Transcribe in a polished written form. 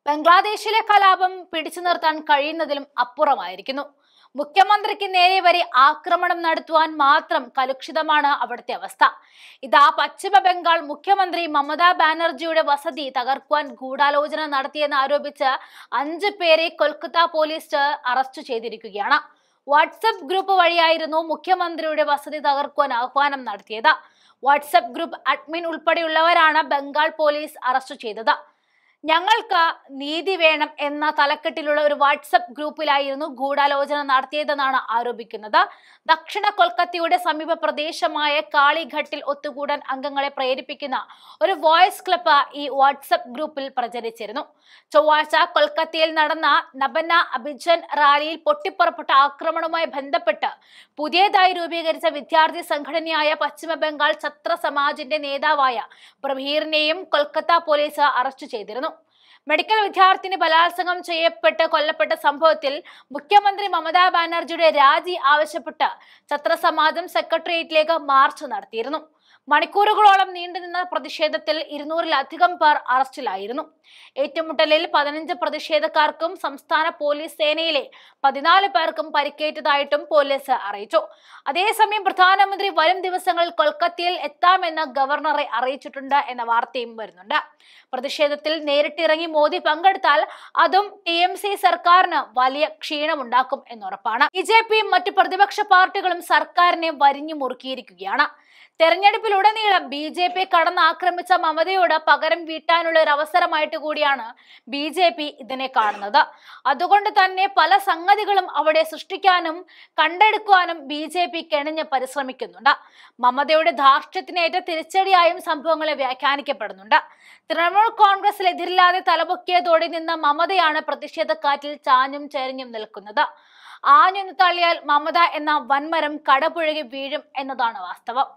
ബംഗ്ലാദേശിലെ കലാപം പിടിച്ചു നിർത്താൻ കഴിയുന്നതിലും അപ്പുറമായിരിക്കുന്നു. മുഖ്യമന്ത്രിക്ക് നേരെ വരെ ആക്രമണം നടത്തുവാൻ മാത്രം കലുഷിതമാണ് അവിടുത്തെ അവസ്ഥ. ഇതാ പശ്ചിമ ബംഗാൾ മുഖ്യമന്ത്രി മമതാ ബാനർജിയുടെ വസതി തകർക്കുവാൻ ഗൂഢാലോചന നടത്തിയെന്ന് ആരോപിച്ച് 5 പേരെ കൊൽക്കത്ത പോലീസ് അറസ്റ്റ് ചെയ്തിരിക്കുകയാണ്. വാട്സ്ആപ്പ് ഗ്രൂപ്പ് വഴിയായിരുന്നു മുഖ്യമന്ത്രിയുടെ വസതി തകർക്കുവാൻ ആഹ്വാനം നടത്തിയത്. വാട്സ്ആപ്പ് ഗ്രൂപ്പ് അഡ്മിൻ ഉൾപ്പെടെയുള്ളവരാണ് ബംഗാൾ പോലീസ് അറസ്റ്റ് ചെയ്തത്. ഞങ്ങൾക്ക് നീതി വേണം എന്ന തലക്കെട്ടിലുള്ള ഒരു വാട്സ്ആപ്പ് ഗ്രൂപ്പിലായിരുന്നു ഗൂഢാലോചന നടത്തിയതെന്നാണ് ആരോപിക്കുന്നത്. ദക്ഷിണ കൊൽക്കത്തയുടെ സമീപ പ്രദേശമായ കാളിഘട്ടിൽ ഒത്തുകൂടാൻ അംഗങ്ങളെ പ്രേരിപ്പിക്കുന്ന ഒരു വോയിസ് ക്ലിപ്പ് ഈ വാട്സ്ആപ്പ് ഗ്രൂപ്പിൽ പ്രചരിച്ചിരുന്നു. ചൊവ്വാഴ്ച കൊൽക്കത്തയിൽ നടന്ന നബന അഭിജൻ റാലിയിൽ പൊട്ടിപ്പുറപ്പെട്ട ആക്രമണവുമായി ബന്ധപ്പെട്ട് പുതിയതായി രൂപീകരിച്ച വിദ്യാർത്ഥി സംഘടനയായ പശ്ചിമ ബംഗാൾ ഛത്ര സമാജിന്റെ നേതാവായ പ്രഭീറിനെയും കൊൽക്കത്ത പോലീസ് അറസ്റ്റ് ചെയ്തിരുന്നു. മെഡിക്കൽ വിദ്യാർത്ഥിനി ബലാത്സംഗം ചെയ്യപ്പെട്ട് കൊല്ലപ്പെട്ട സംഭവത്തിൽ മുഖ്യമന്ത്രി മമതാ ബാനർജിയുടെ രാജി ആവശ്യപ്പെട്ട് ഛത്ര സമാജം സെക്രട്ടേറിയറ്റിലേക്ക് മാർച്ച് നടത്തിയിരുന്നു. മണിക്കൂറുകളോളം നീണ്ടുനിന്ന പ്രതിഷേധത്തിൽ 200-ലധികം പേർ അറസ്റ്റിലായിരുന്നു. ഏറ്റുമുട്ടലിൽ 15 പ്രതിഷേധക്കാർക്കും സംസ്ഥാന പോലീസ് സേനയിലെ 14 പേർക്കും പരിക്കേറ്റതായിട്ടും പോലീസ് അറിയിച്ചു. അതേസമയം പ്രധാനമന്ത്രി വരും ദിവസങ്ങളിൽ കൊൽക്കത്തയിൽ എത്താമെന്ന് ഗവർണറെ അറിയിച്ചിട്ടുണ്ട് എന്ന വാർത്തയും വരുന്നുണ്ട്. പ്രതിഷേധത്തിൽ നേരിട്ടിറങ്ങി മോദി പങ്കെടുത്താൽ അതും TMC സർക്കാരിന് വലിയ ക്ഷീണമുണ്ടാക്കും എന്നുറപ്പാണ്. BJPയും മറ്റു പ്രതിപക്ഷ പാർട്ടികളും സർക്കാരിനെ വരിഞ്ഞു മുറുക്കിയിരിക്കുകയാണ്. തെരഞ്ഞെടുപ്പിലുടനീളം BJP കടന്നാക്രമിച്ച മമതയോട് പകരം വീട്ടാനുള്ള ഒരു അവസരമായിട്ട് കൂടിയാണ് BJP ഇതിനെ കാണുന്നത്. അതുകൊണ്ട് തന്നെ പല സംഗതികളും അവിടെ സൃഷ്ടിക്കാനും കണ്ടെടുക്കുവാനും BJP കെണിഞ്ഞ് പരിശ്രമിക്കുന്നുണ്ട്. മമതയുടെ ധാർഷ്ട്യത്തിനേറ്റ തിരിച്ചടിയായും സംഭവങ്ങളെ വ്യാഖ്യാനിക്കപ്പെടുന്നുണ്ട്. തൃണമൂൽ കോൺഗ്രസിൽ എതിരില്ലാതെ തലപൊക്കിയതോടെ നിന്ന് മമതയാണ് പ്രതിഷേധക്കാറ്റിൽ ചാഞ്ഞും ചേരിഞ്ഞും നിൽക്കുന്നത്. ആഞ്ഞൊന്ന് തള്ളിയാൽ മമത എന്ന വൻമരം കടപുഴകി വീഴും എന്നതാണ് വാസ്തവം.